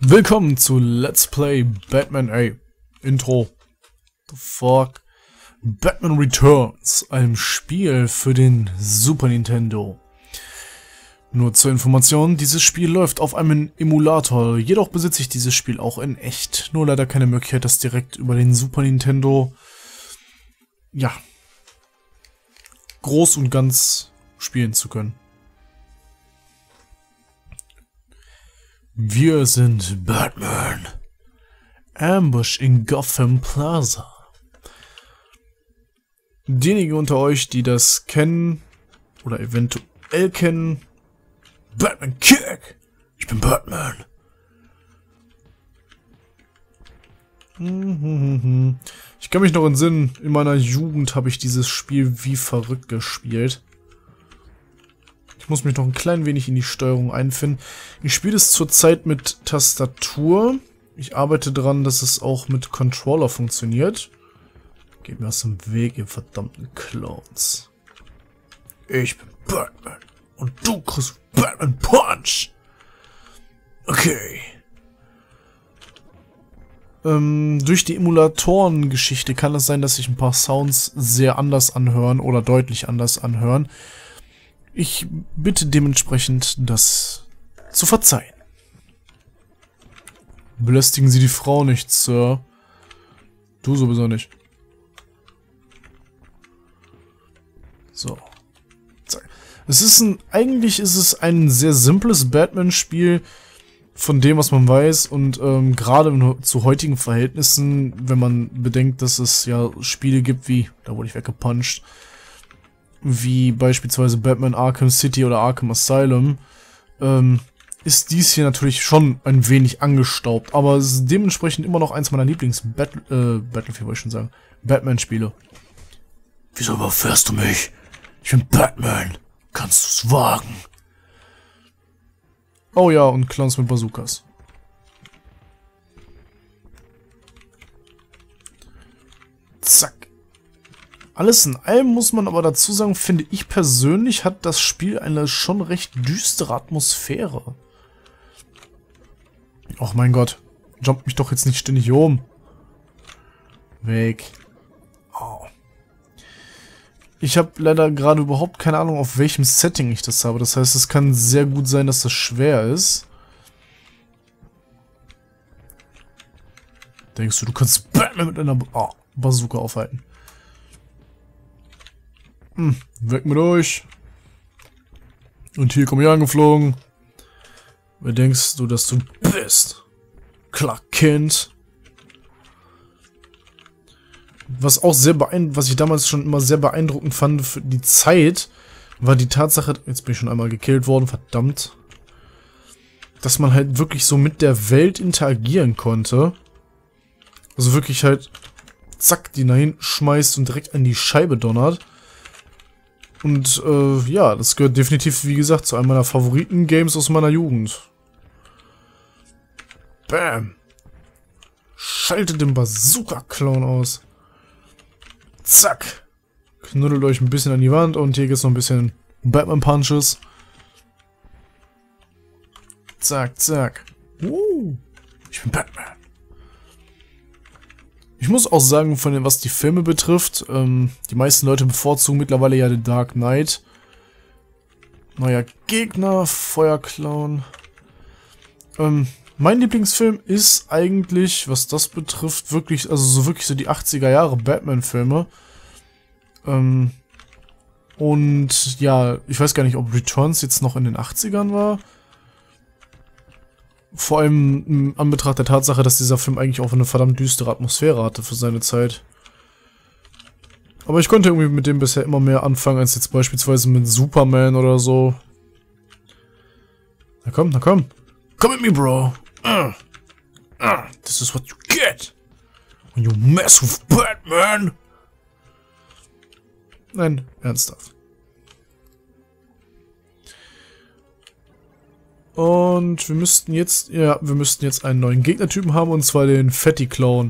Willkommen zu Let's Play Batman, Intro. The fuck? Batman Returns, einem Spiel für den Super Nintendo. Nur zur Information, dieses Spiel läuft auf einem Emulator, jedoch besitze ich dieses Spiel auch in echt. Nur leider keine Möglichkeit, das direkt über den Super Nintendo, ja, groß und ganz spielen zu können. Wir sind Batman. Ambush in Gotham Plaza. Diejenigen unter euch, die das kennen, oder eventuell kennen, Batman Kick! Ich bin Batman. Ich kann mich noch entsinnen, in meiner Jugend habe ich dieses Spiel wie verrückt gespielt. Ich muss mich noch ein klein wenig in die Steuerung einfinden. Ich spiele es zurzeit mit Tastatur. Ich arbeite daran, dass es auch mit Controller funktioniert. Geht mir aus dem Weg, ihr verdammten Clowns. Ich bin Batman. Und du kriegst Batman Punch. Okay. Durch die Emulatoren-Geschichte kann es sein, dass sich ein paar Sounds sehr anders anhören oder deutlich anders anhören. Ich bitte dementsprechend, das zu verzeihen. Belästigen Sie die Frau nicht, Sir. Du sowieso nicht. So. Zack. Eigentlich ist es ein sehr simples Batman-Spiel, von dem, was man weiß, und gerade zu heutigen Verhältnissen, wenn man bedenkt, dass es ja Spiele gibt wie, da wurde ich weggepuncht, wie beispielsweise Batman Arkham City oder Arkham Asylum, ist dies hier natürlich schon ein wenig angestaubt, aber es ist dementsprechend immer noch eins meiner Battlefield wollte ich schon sagen, Batman-Spiele. Wieso überfährst du mich? Ich bin Batman. Kannst du's wagen? Oh ja, und Clowns mit Bazookas. Zack. Alles in allem muss man aber dazu sagen, finde ich persönlich, hat das Spiel eine schon recht düstere Atmosphäre. Och mein Gott, jumpt mich doch jetzt nicht ständig hier um. Weg. Oh. Ich habe leider gerade überhaupt keine Ahnung, auf welchem Setting ich das habe. Das heißt, es kann sehr gut sein, dass das schwer ist. Denkst du, du kannst Batman mit einer Bazooka aufhalten? Weg mit euch. Und hier komme ich angeflogen. Wer denkst du, dass du bist? Clark Kent. Was ich damals schon immer sehr beeindruckend fand für die Zeit, war die Tatsache, jetzt bin ich schon einmal gekillt worden, verdammt, dass man halt wirklich so mit der Welt interagieren konnte. Also wirklich halt, zack, die dahin schmeißt und direkt an die Scheibe donnert. Und ja, das gehört definitiv, wie gesagt, zu einem meiner Favoriten-Games aus meiner Jugend. Bam. Schaltet den Bazooka-Clown aus. Zack. Knuddelt euch ein bisschen an die Wand und hier gibt es noch ein bisschen Batman-Punches. Zack, zack. Ich bin Batman. Ich muss auch sagen, von dem, was die Filme betrifft, die meisten Leute bevorzugen mittlerweile ja The Dark Knight. Neuer Gegner, Feuerclown. Mein Lieblingsfilm ist eigentlich, was das betrifft, wirklich, also so wirklich so die 80er Jahre Batman-Filme. Und ja, ich weiß gar nicht, ob Returns jetzt noch in den 80ern war. Vor allem in Anbetracht der Tatsache, dass dieser Film eigentlich auch eine verdammt düstere Atmosphäre hatte für seine Zeit. Aber ich konnte irgendwie mit dem bisher immer mehr anfangen, als jetzt beispielsweise mit Superman oder so. Na komm, na komm. Come at me, bro. This is what you get when you mess with Batman. Nein, ernsthaft. Und wir müssten jetzt einen neuen Gegnertypen haben, und zwar den Fatty Clown.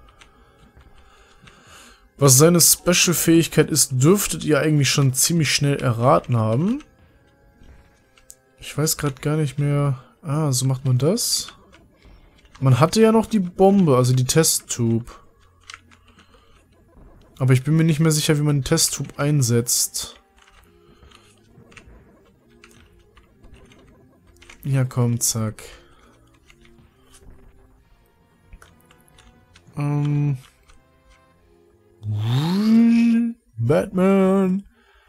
Was seine Special-Fähigkeit ist, dürftet ihr eigentlich schon ziemlich schnell erraten haben. Ich weiß gerade gar nicht mehr. Ah, so macht man das. Man hatte ja noch die Bombe, also die Testtube. Aber ich bin mir nicht mehr sicher, wie man den Testtube einsetzt. Ja, komm, zack. Batman.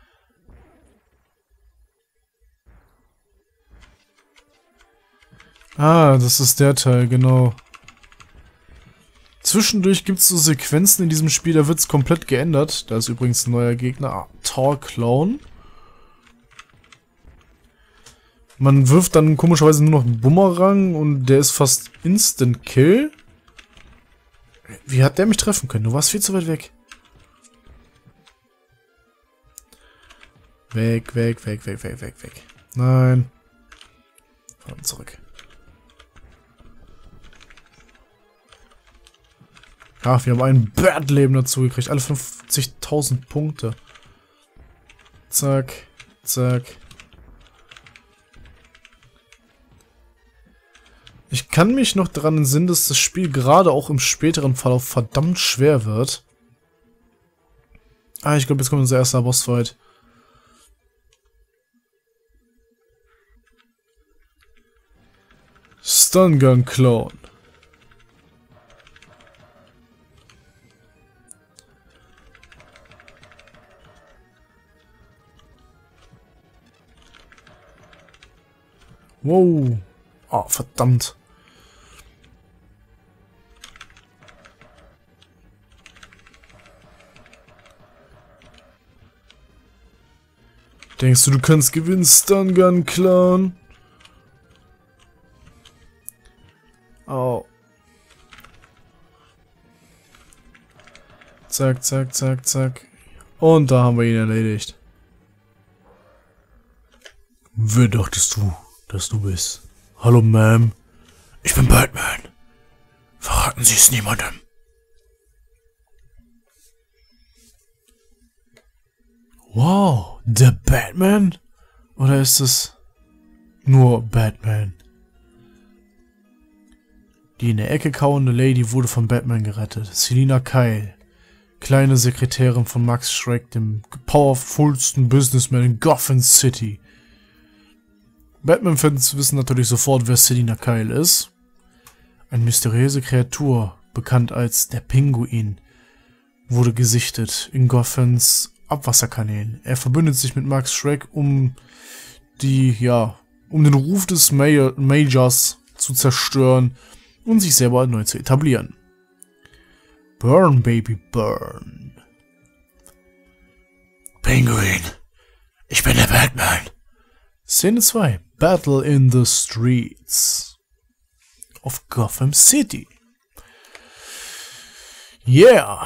Ah, das ist der Teil, genau. Zwischendurch gibt es so Sequenzen in diesem Spiel, da wird es komplett geändert. Da ist übrigens ein neuer Gegner, Tar Clown. Man wirft dann komischerweise nur noch einen Bumerang und der ist fast Instant Kill. Wie hat der mich treffen können? Du warst viel zu weit weg. Weg, weg, weg, weg, weg, weg, weg. Nein. Fahren zurück. Ach, wir haben ein Bad-Leben dazu gekriegt. Alle 50.000 Punkte. Zack, zack. Ich kann mich noch daran entsinnen, dass das Spiel gerade auch im späteren Verlauf verdammt schwer wird. Ah, ich glaube, jetzt kommt unser erster Bossfight. Stun Gun Clown. Wow. Oh, verdammt. Denkst du, du kannst gewinnen, Stun Gun Clown? Au. Zack, zack, zack, zack. Und da haben wir ihn erledigt. Wer dachtest du, dass du bist? Hallo, Ma'am. Ich bin Batman. Verraten Sie es niemandem. Wow, der Batman? Oder ist es nur Batman? Die in der Ecke kauernde Lady wurde von Batman gerettet. Selina Kyle, kleine Sekretärin von Max Schreck, dem powerfulsten Businessman in Gotham City. Batman-Fans wissen natürlich sofort, wer Selina Kyle ist. Eine mysteriöse Kreatur, bekannt als der Pinguin, wurde gesichtet in Gothams Abwasserkanälen. Er verbündet sich mit Max Schreck, um den Ruf des Majors zu zerstören und sich selber neu zu etablieren. Burn, Baby, burn. Pinguin, ich bin der Batman. Szene 2. Battle in the Streets of Gotham City. Yeah!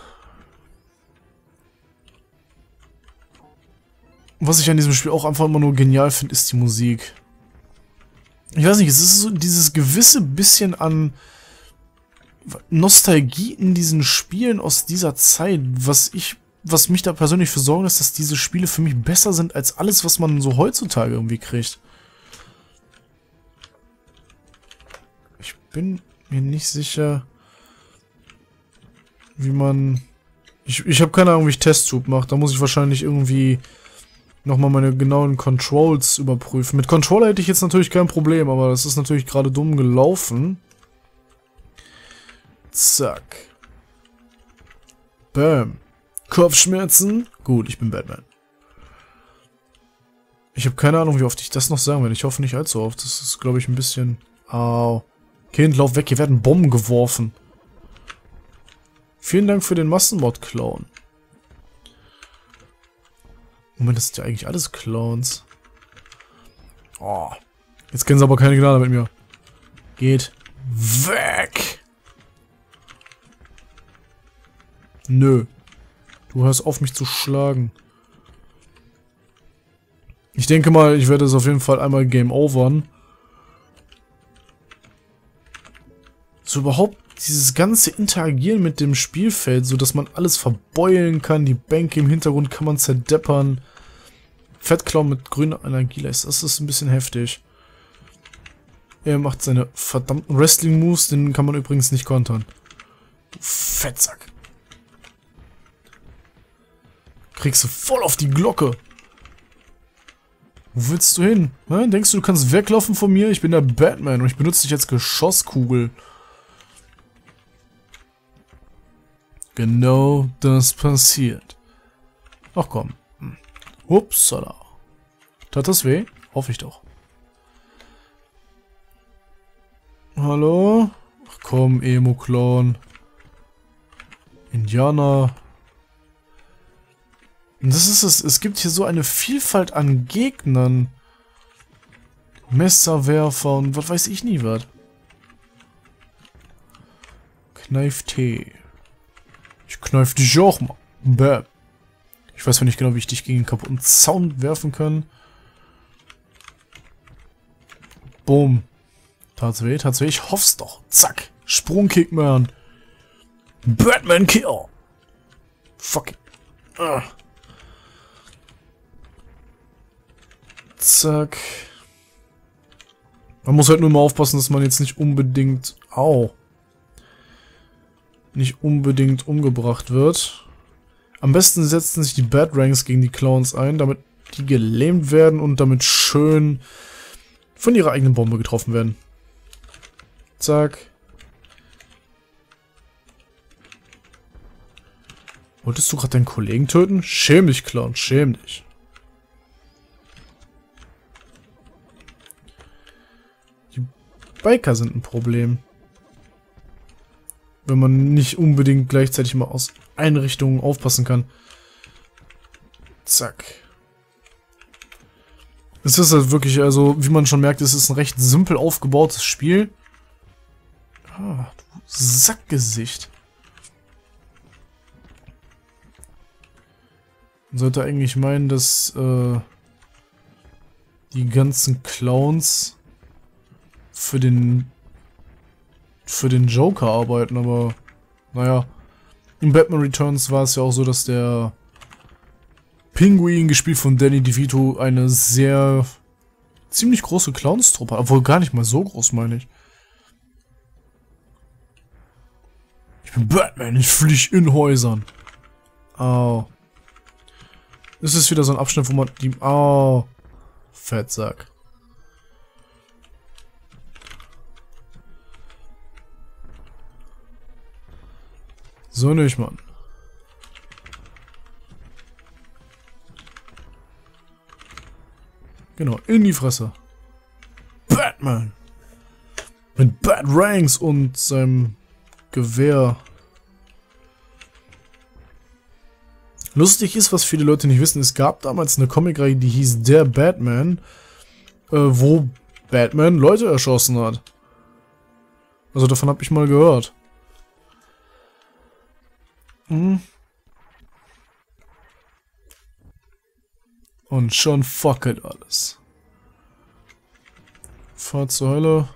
Was ich an diesem Spiel auch einfach immer nur genial finde, ist die Musik. Ich weiß nicht, es ist so dieses gewisse bisschen an Nostalgie in diesen Spielen aus dieser Zeit, was mich da persönlich für sorgen lässt, dass diese Spiele für mich besser sind als alles, was man so heutzutage irgendwie kriegt. Ich bin mir nicht sicher, wie man... Ich habe keine Ahnung, wie ich Testtube mache. Da muss ich wahrscheinlich irgendwie nochmal meine genauen Controls überprüfen. Mit Controller hätte ich jetzt natürlich kein Problem, aber das ist natürlich gerade dumm gelaufen. Zack. Bam. Kopfschmerzen? Gut, ich bin Batman. Ich habe keine Ahnung, wie oft ich das noch sagen werde. Ich hoffe nicht allzu oft. Das ist, glaube ich, ein bisschen... Au. Kind, lauf weg. Hier werden Bomben geworfen. Vielen Dank für den Massenmord-Clown. Moment, das sind ja eigentlich alles Clowns. Oh. Jetzt kennen sie aber keine Gnade mit mir. Geht weg! Nö. Du hörst auf, mich zu schlagen. Ich denke mal, ich werde es auf jeden Fall einmal Game Overn. So überhaupt dieses ganze Interagieren mit dem Spielfeld, so dass man alles verbeulen kann, die Bänke im Hintergrund kann man zerdeppern. Fettclown mit grüner Energieleiste, das ist ein bisschen heftig. Er macht seine verdammten Wrestling-Moves, den kann man übrigens nicht kontern. Du Fettsack. Kriegst du voll auf die Glocke. Wo willst du hin? Na, denkst du kannst weglaufen von mir? Ich bin der Batman und ich benutze dich als Geschosskugel. Genau das passiert. Ach komm. Upsala. Tat das weh? Hoffe ich doch. Hallo? Ach komm, Emo-Clown. Indianer. Und das ist es. Es gibt hier so eine Vielfalt an Gegnern. Messerwerfer und was weiß ich nie was. Kneif T. Ich kneif dich auch mal. Bäh. Ich weiß nicht genau, wie ich dich gegen den kaputten Zaun werfen kann. Boom. Tat's weh, tat's weh. Ich hoff's doch. Zack. Sprungkick, man. Batman Kill. Fuck it. Zack. Man muss halt nur mal aufpassen, dass man jetzt nicht unbedingt... Au. Nicht unbedingt umgebracht wird. Am besten setzen sich die Batarangs gegen die Clowns ein, damit die gelähmt werden und damit schön von ihrer eigenen Bombe getroffen werden. Zack. Wolltest du gerade deinen Kollegen töten? Schäm dich, Clown, schäm dich. Die Biker sind ein Problem. Wenn man nicht unbedingt gleichzeitig mal aus Einrichtungen aufpassen kann. Zack. Es ist halt wirklich, also wie man schon merkt, es ist ein recht simpel aufgebautes Spiel. Ah, du Sackgesicht. Man sollte eigentlich meinen, dass die ganzen Clowns für den Joker arbeiten, aber naja. In Batman Returns war es ja auch so, dass der Pinguin, gespielt von Danny DeVito, eine ziemlich große Clownstruppe, obwohl gar nicht mal so groß, meine ich. Ich bin Batman, ich fliege in Häusern. Au. Das ist wieder so ein Abschnitt, wo man die... Au. Fettsack. So nicht, Mann. Genau, in die Fresse. Batman. Mit Batarangs und seinem Gewehr. Lustig ist, was viele Leute nicht wissen, es gab damals eine Comicreihe, die hieß Der Batman, wo Batman Leute erschossen hat. Also davon habe ich mal gehört. Und schon fuckelt alles. Fahr zur Hölle.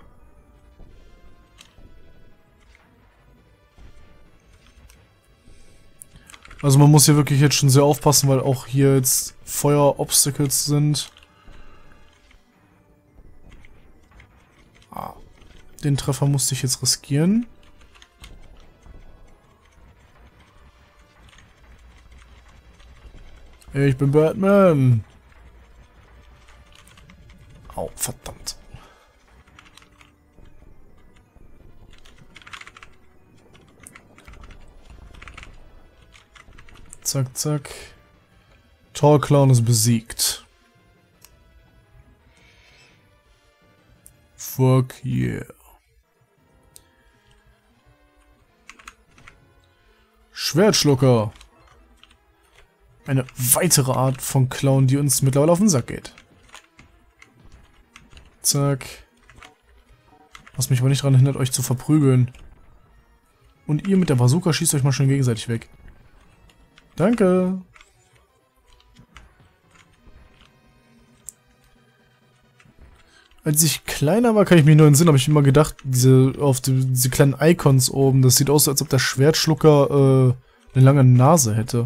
Also man muss hier wirklich jetzt schon sehr aufpassen, weil auch hier jetzt Feuer-Obstacles sind. Den Treffer musste ich jetzt riskieren. Ich bin Batman. Au, verdammt. Zack, zack. Tall Clown ist besiegt. Fuck yeah. Schwertschlucker. Eine weitere Art von Clown, die uns mittlerweile auf den Sack geht. Zack. Was mich aber nicht daran hindert, euch zu verprügeln. Und ihr mit der Bazooka schießt euch mal schön gegenseitig weg. Danke. Als ich kleiner war, kann ich mich nur entsinnen, habe ich immer gedacht, diese kleinen Icons oben, das sieht aus, als ob der Schwertschlucker eine lange Nase hätte.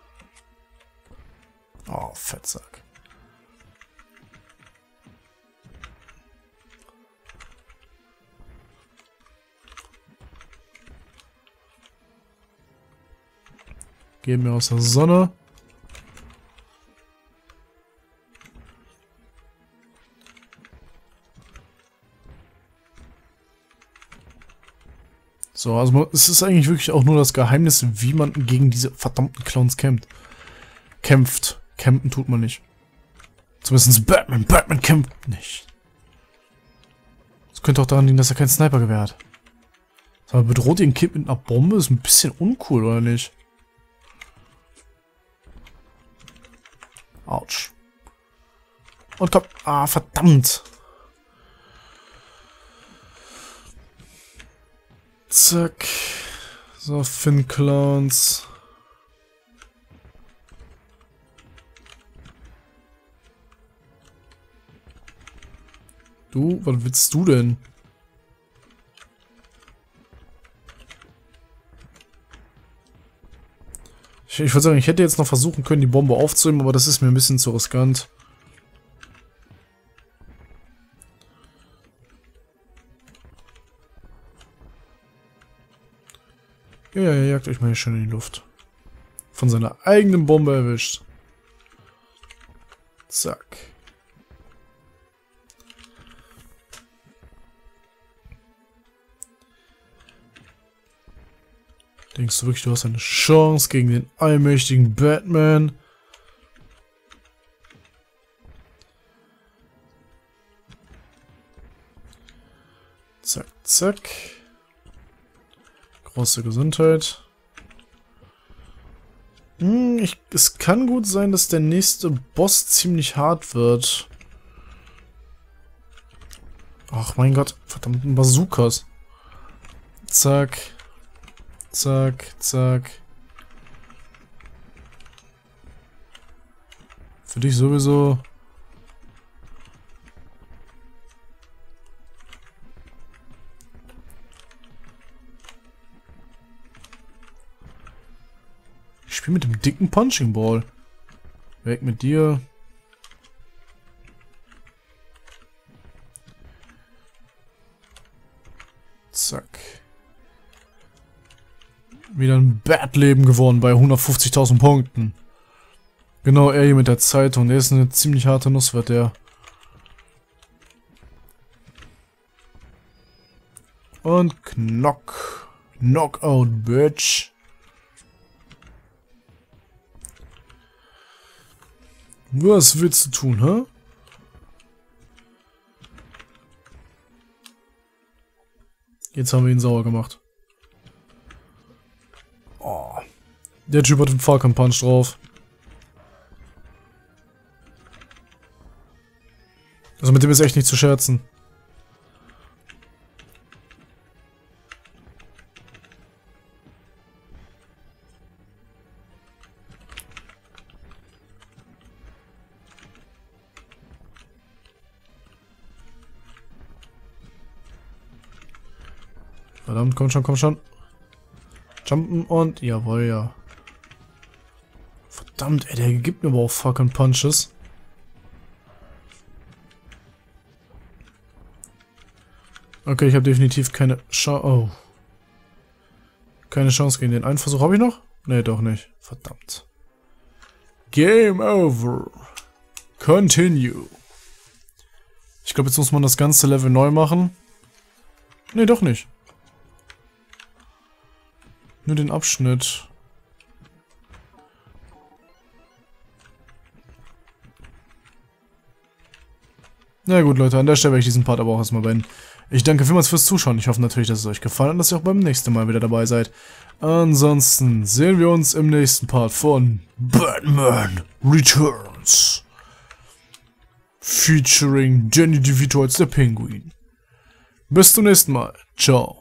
Oh, Fettsack. Gehen wir aus der Sonne. So, also es ist eigentlich wirklich auch nur das Geheimnis, wie man gegen diese verdammten Clowns kämpft. Campen tut man nicht. Zumindest Batman. Batman kämpft nicht. Das könnte auch daran liegen, dass er keinen Snipergewehr hat. Aber bedroht den Kind mit einer Bombe ist ein bisschen uncool, oder nicht? Autsch. Und komm. Ah, verdammt. Zack. So, Finn-Clowns. Du, was willst du denn? Ich würde sagen, ich hätte jetzt noch versuchen können, die Bombe aufzunehmen, aber das ist mir ein bisschen zu riskant. Ja, er jagt euch mal hier schön in die Luft. Von seiner eigenen Bombe erwischt. Zack. Denkst du wirklich, du hast eine Chance gegen den allmächtigen Batman? Zack, zack. Große Gesundheit. Es kann gut sein, dass der nächste Boss ziemlich hart wird. Ach mein Gott, verdammten Bazookas. Zack. Zack, zack. Für dich sowieso. Ich spiele mit dem dicken Punching Ball. Weg mit dir. Zack. Wieder ein Bat-Leben gewonnen bei 150.000 Punkten. Genau, er hier mit der Zeitung. Der ist eine ziemlich harte Nuss, wird der. Und Knockout, Bitch. Was willst du tun, hä? Jetzt haben wir ihn sauer gemacht. Oh. Der Typ hat einen Falcon Punch drauf. Also mit dem ist echt nicht zu scherzen. Verdammt, komm schon, komm schon. Jumpen und... Jawohl, ja. Verdammt, ey, der gibt mir aber auch fucking Punches. Okay, ich habe definitiv keine Chance... Oh. Keine Chance gegen den. Einen Versuch habe ich noch? Nee, doch nicht. Verdammt. Game over. Continue. Ich glaube, jetzt muss man das ganze Level neu machen. Nee, doch nicht. Nur den Abschnitt. Na gut, Leute, an der Stelle werde ich diesen Part aber auch erstmal beenden. Ich danke vielmals fürs Zuschauen. Ich hoffe natürlich, dass es euch gefallen hat und dass ihr auch beim nächsten Mal wieder dabei seid. Ansonsten sehen wir uns im nächsten Part von Batman Returns. Featuring Danny DeVito als der Pinguin. Bis zum nächsten Mal. Ciao.